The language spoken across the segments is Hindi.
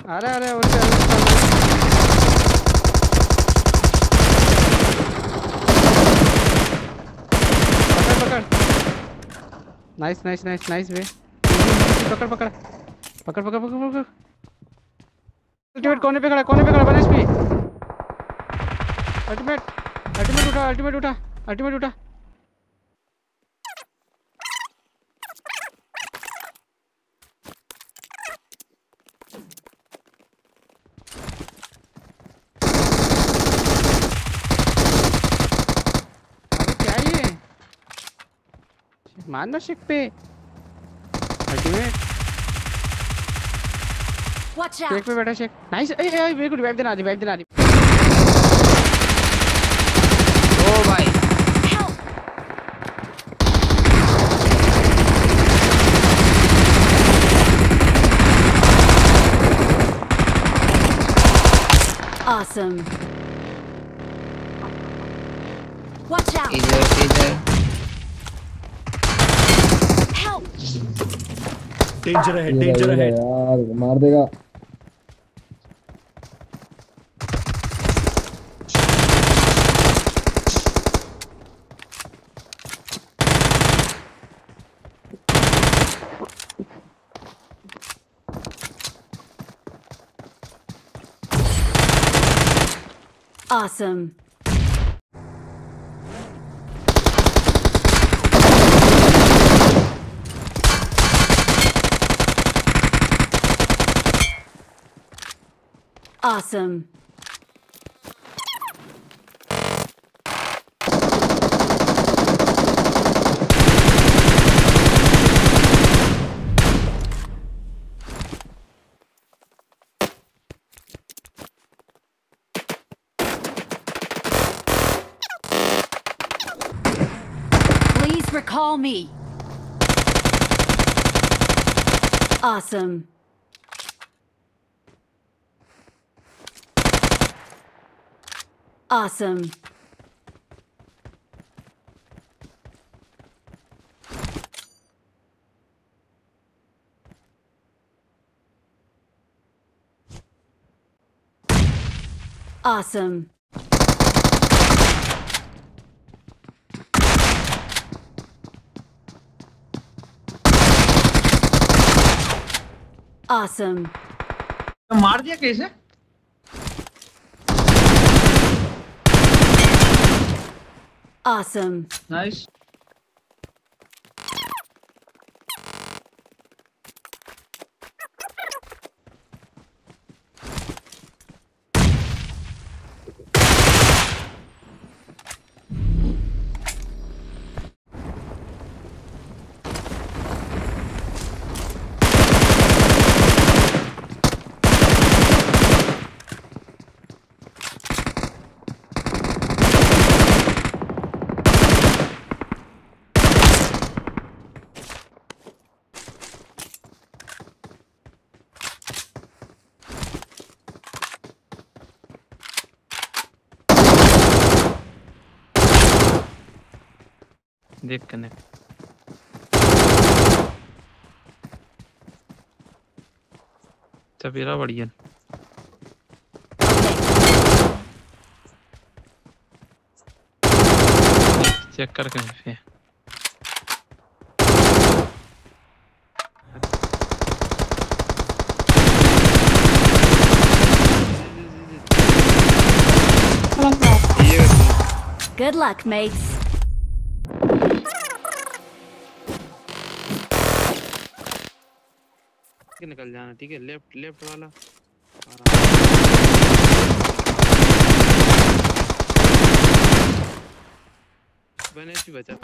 अरे अरे पकड़ पकड़। Nice nice nice nice way. पकड़ पकड़ पकड़ पकड़ पकड़ पकड़। अल्टीमेट कोने पे खड़ा 1 HP। अल्टीमेट अल्टीमेट उठा अल्टीमेट उठा अल्टीमेट उठा। क्या ये मारना शिप पे अल्टीमेट। Watch shake out! पे बैठा शेक। नाइस। ए ए वेरी गुड। रिवाइव देना रिवाइव देना। ओ भाई Help! Awesome. Watch out! इधर Help! डेंजर है डेंजर है यार मार देगा। Awesome. Awesome. Please recall me. Awesome. Awesome. Awesome. Awesome. मार दिया कैसे? Awesome. नाइस। देख कनेक्ट तबीरा बढ़िया चेक कर कहीं पे Good luck, mates. निकल जाना ठीक है। लेफ्ट लेफ्ट वाला बने सी बचा।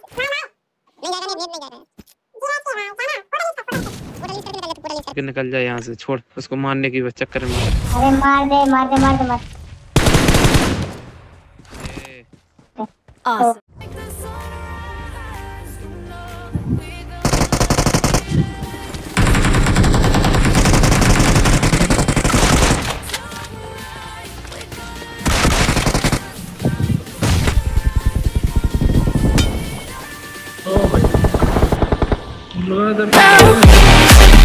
निकल जाए यहाँ से छोड़ उसको मारने की चक्कर में। अरे मार दे मार दे मार दे मार। Awesome. Oh my God.